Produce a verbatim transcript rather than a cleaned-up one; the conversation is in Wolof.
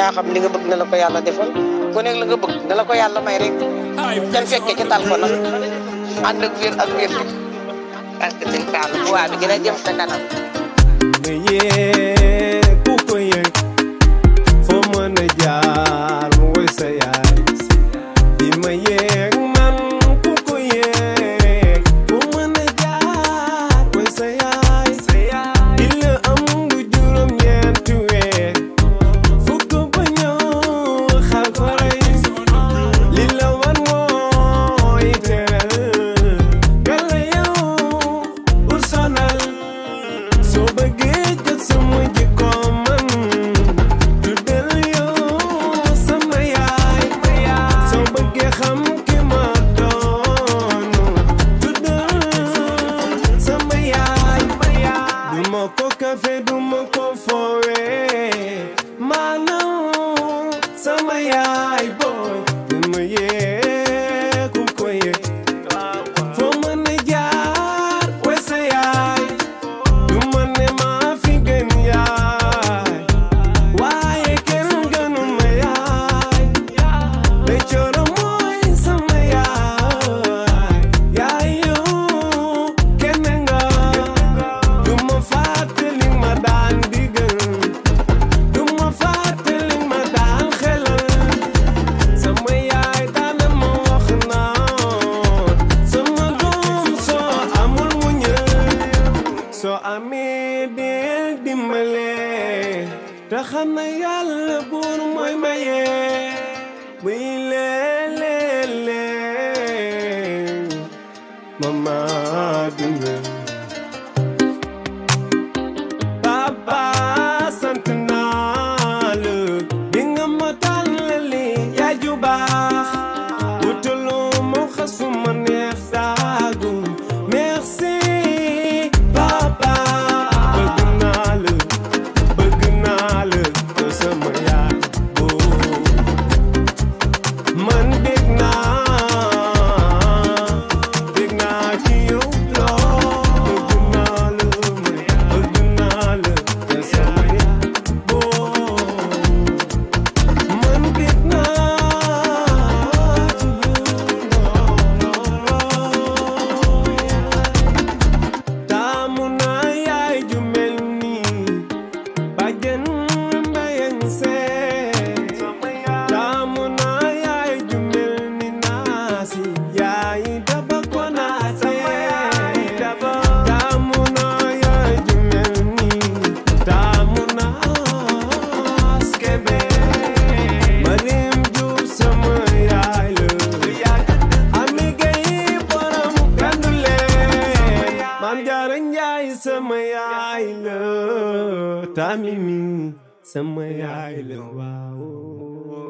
yaa xam li nga bëgg na la ko yàlla defal ku nekk la nga bëgg na la ko yàlla may rek can fekke ci tal ko nag ànd ak wér ak wér parce que sëñ Fall bu waa bi gën a jëm sa kanam ma yee ku ko yëg foo mën a jaar mu woy sa yaay di ma yeeg man ku ko yëg foo mën a jaar woy sa yaay di la am lu juróom ñeenti weer fukk ba ñëw xal ko rey li la wan mooy teral gala yow ur sonal soo bëggee jot sama jikko man tuddal yow sama yaay soo bëggee xam ki ma doon tuddal sama yaay du ma ko kafe du ma ko foowee maanaam sama yaay booy du ma yee ku ko yee foo mën a jaar woy sa yaay du ma ne maa fi gën yaay waaye kenn gënu ma yaay day coro mooy sama yaay yaay yow kenn nga du ma fàtte li ma daan digal du ma fàtte li ma daan xelal sama yaay daana ma wax naan sama doom soo amul mu ñëw soo amee del dimbale te xam na yàlla buur mooy maye buy leeleele mama dimbale papa sant naa la di nga ma tàllali yaay ju baax wutalu ma xasuma neex saagu merci papa bëgg naa la bëgg naa la yow sama yaay boo man bég naa bég naa ci yow lool bëgg naa la bëgg naa la yow sama yaay boo man bég naa ci yow taamu naa yaay ju mel nii bàjjen mbayang seen taamu naa yaay ju mel ni naasi yaay daba ko naase taamu naa yaay ju mel nii taamu naa skebe Marim Juuf sama yaay la ami gay borom kanduleen maam jaara njaay sama yaay la tamimi sama yaay la waaw